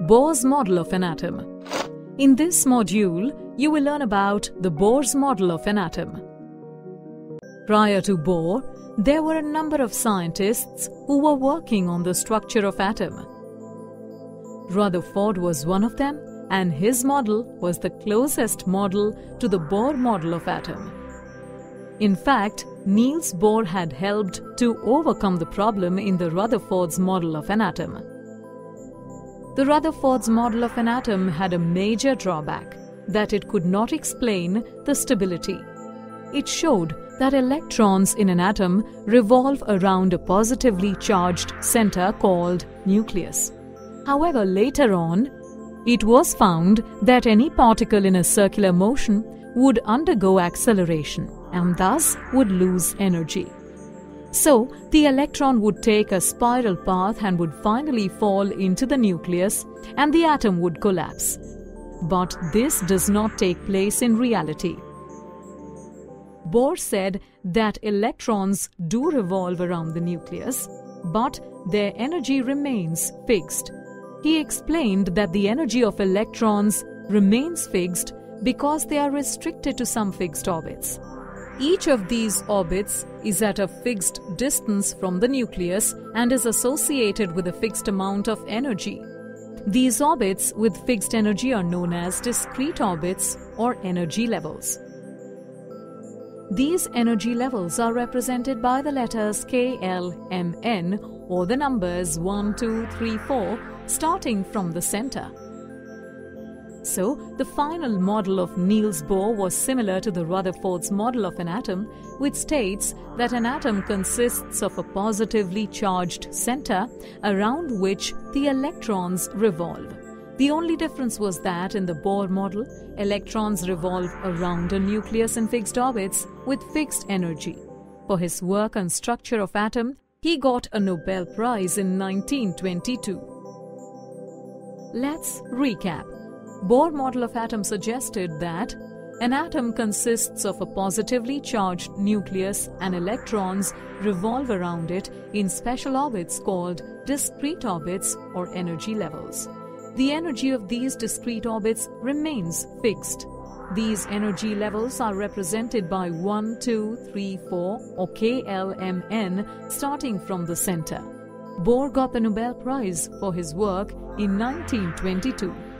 Bohr's model of an atom. In this module, you will learn about the Bohr's model of an atom. Prior to Bohr, there were a number of scientists who were working on the structure of atom. Rutherford was one of them, and his model was the closest model to the Bohr model of atom. In fact, Niels Bohr had helped to overcome the problem in the Rutherford's model of an atom. The Rutherford's model of an atom had a major drawback, that it could not explain the stability. It showed that electrons in an atom revolve around a positively charged center called nucleus. However, later on, it was found that any particle in a circular motion would undergo acceleration and thus would lose energy. So, the electron would take a spiral path and would finally fall into the nucleus, and the atom would collapse. But this does not take place in reality. Bohr said that electrons do revolve around the nucleus, but their energy remains fixed. He explained that the energy of electrons remains fixed because they are restricted to some fixed orbits. Each of these orbits is at a fixed distance from the nucleus and is associated with a fixed amount of energy. These orbits with fixed energy are known as discrete orbits or energy levels. These energy levels are represented by the letters K, L, M, N or the numbers 1, 2, 3, 4 starting from the center. So, the final model of Niels Bohr was similar to the Rutherford's model of an atom, which states that an atom consists of a positively charged center around which the electrons revolve. The only difference was that in the Bohr model, electrons revolve around a nucleus in fixed orbits with fixed energy. For his work on structure of atom, he got a Nobel Prize in 1922. Let's recap. Bohr model of atom suggested that an atom consists of a positively charged nucleus and electrons revolve around it in special orbits called discrete orbits or energy levels. The energy of these discrete orbits remains fixed. These energy levels are represented by 1, 2, 3, 4 or K, L, M, N starting from the center. Bohr got the Nobel Prize for his work in 1922.